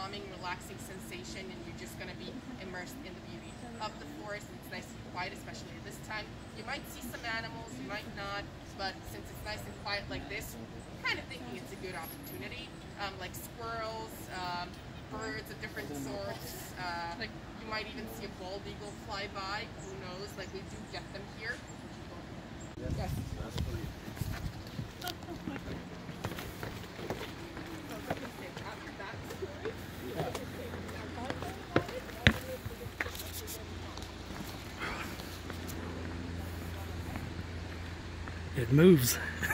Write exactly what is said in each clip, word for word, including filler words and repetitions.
calming, relaxing sensation, and you're just going to be immersed in the beauty of the forest. It's nice and quiet, especially at this time. You might see some animals, you might not, but since it's nice and quiet like this, I'm kind of thinking it's a good opportunity. Um, like squirrels, um, birds of different sorts. Uh, like you might even see a bald eagle fly by. Who knows? Like we do get them here. Yes. It moves.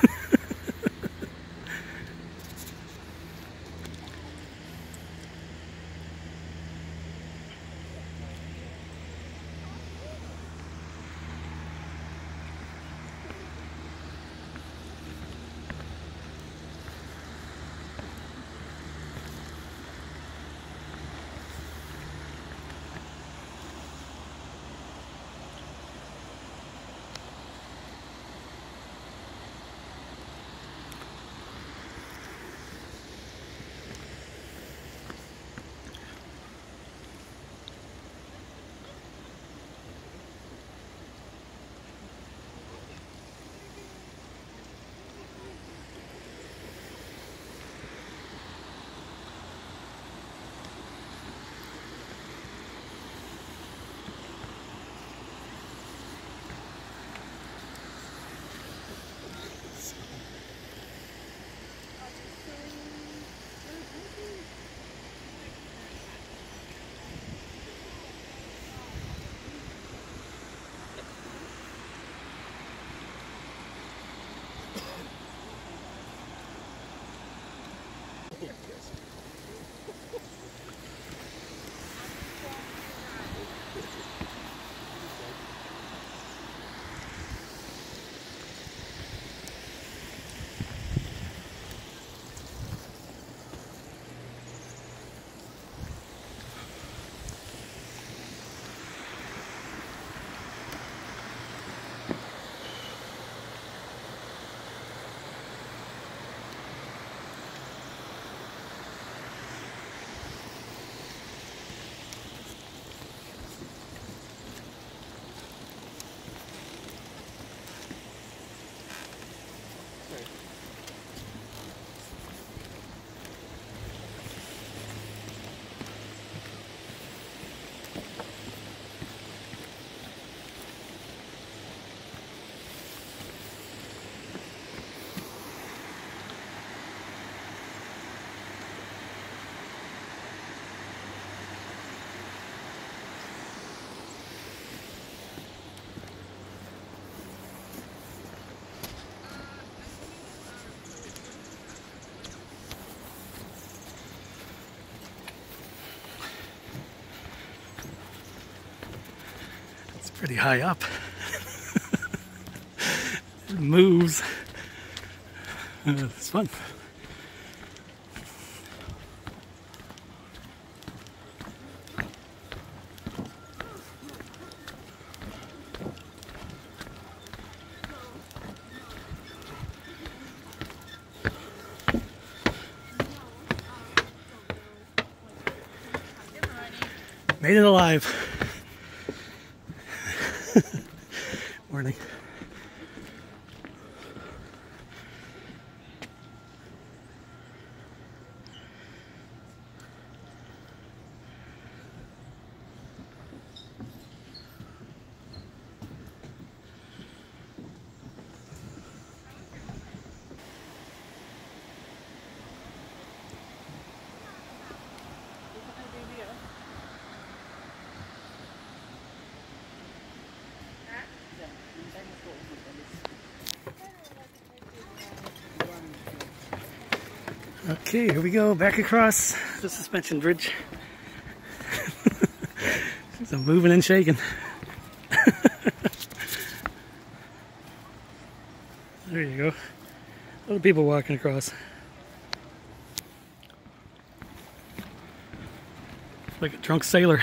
Pretty high up. It moves. Uh, it's fun. Made it alive. Morning. Okay, here we go, back across the suspension bridge. So moving and shaking. There you go. A lot of people walking across. Like a drunk sailor.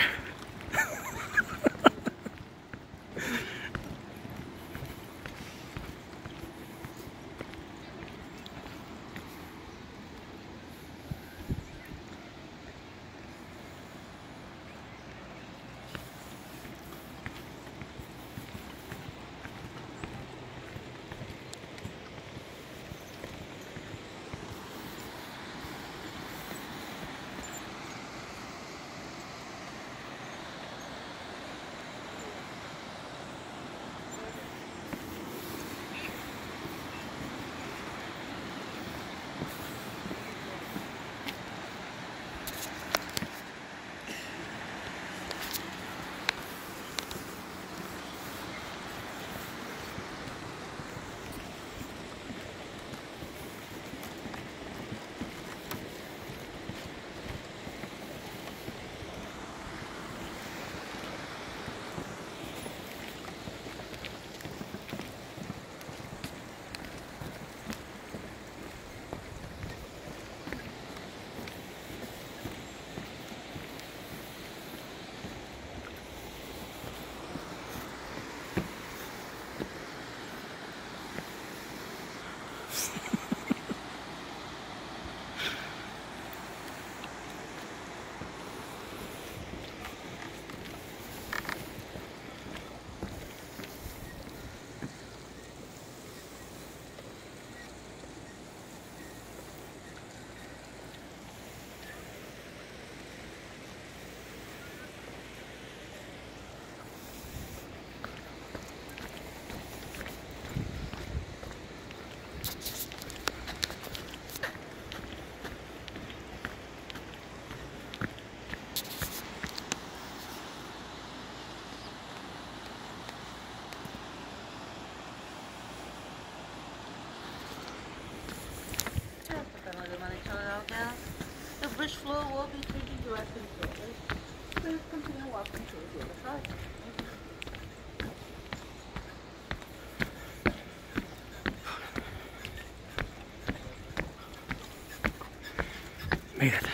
Made it.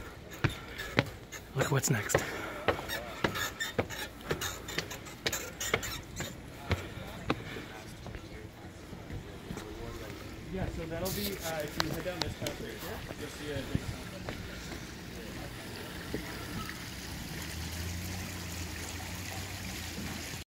Look what's next. Yeah, so that'll be, uh, if you head down this path right here, you'll see a big sign.